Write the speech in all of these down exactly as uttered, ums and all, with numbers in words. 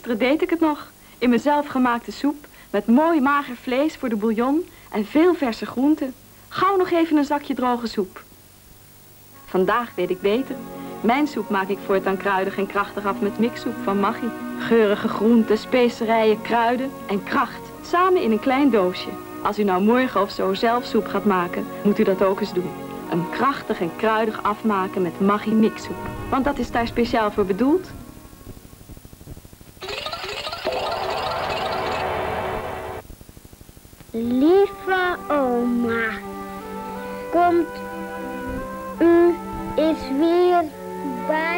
Gisteren deed ik het nog. In mijn zelfgemaakte soep. Met mooi mager vlees voor de bouillon. En veel verse groenten. Gauw nog even een zakje droge soep. Vandaag weet ik beter. Mijn soep maak ik voortaan kruidig en krachtig af met mixsoep van Maggi. Geurige groenten, specerijen, kruiden en kracht. Samen in een klein doosje. Als u nou morgen of zo zelf soep gaat maken, moet u dat ook eens doen. Een krachtig en kruidig afmaken met Maggi mixsoep. Want dat is daar speciaal voor bedoeld. Lieve oma, komt u is weer bij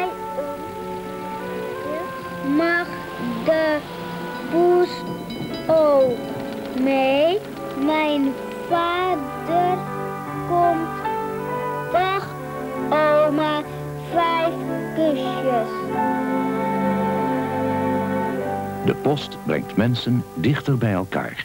ons? Mag de poes ook mee? Mijn vader komt. Dag oma, vijf kusjes. De post brengt mensen dichter bij elkaar.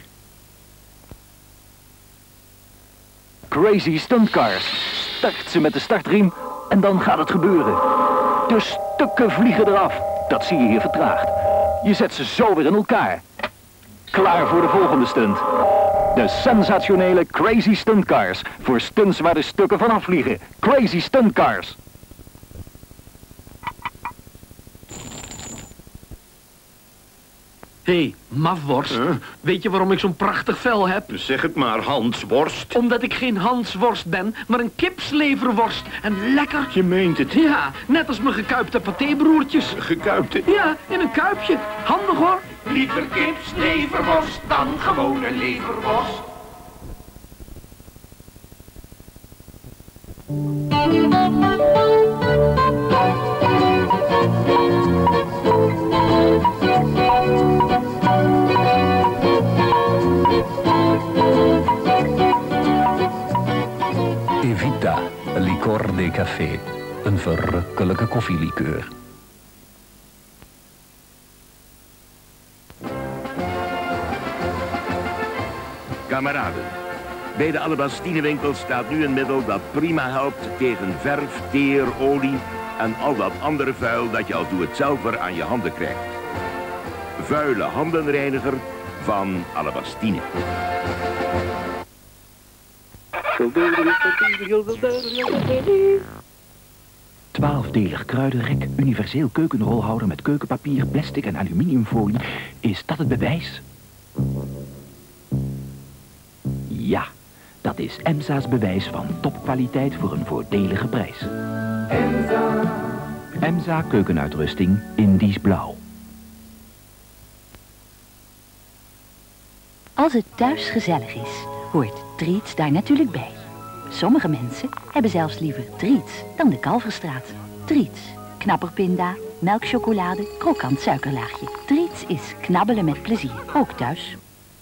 Crazy stuntcars. Start ze met de startriem en dan gaat het gebeuren. De stukken vliegen eraf. Dat zie je hier vertraagd. Je zet ze zo weer in elkaar. Klaar voor de volgende stunt. De sensationele Crazy Stuntcars. Voor stunts waar de stukken vanaf vliegen. Crazy Stuntcars. Hé, hey, mafworst. Huh? Weet je waarom ik zo'n prachtig vel heb? Zeg het maar, Hansworst. Omdat ik geen Hansworst ben, maar een kipsleverworst. En lekker. Je meent het. Ja, net als mijn gekuipte patébroertjes. Gekuipte? Ja, in een kuipje. Handig hoor. Liever kipsleverworst dan gewone leverworst. Evita, licor de café. Een verrukkelijke koffielikeur. Kameraden, bij de Alabastinewinkel staat nu een middel dat prima helpt tegen verf, teer, olie en al dat andere vuil dat je als doe-het-zelver aan je handen krijgt. Vuile handenreiniger van Alabastine. Twaalfdelig kruidenrek, universeel keukenrolhouder met keukenpapier, plastic en aluminiumfolie. Is dat het bewijs? Ja, dat is EMSA's bewijs van topkwaliteit voor een voordelige prijs. EMSA. EMSA keukenuitrusting Indisch blauw. Als het thuis gezellig is, hoort Treats daar natuurlijk bij. Sommige mensen hebben zelfs liever Treats dan de Kalverstraat. Treats, knapperpinda, melkchocolade, krokant suikerlaagje. Treats is knabbelen met plezier, ook thuis.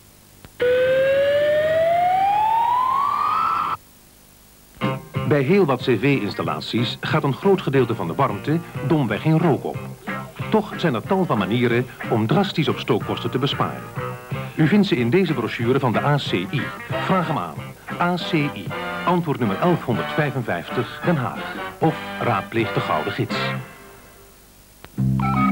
Bij heel wat cv-installaties gaat een groot gedeelte van de warmte domweg in rook op. Toch zijn er tal van manieren om drastisch op stookkosten te besparen. U vindt ze in deze brochure van de A C I. Vraag hem aan. A C I, antwoord nummer elfhonderdvijfenvijftig, Den Haag. Of raadpleeg de Gouden Gids.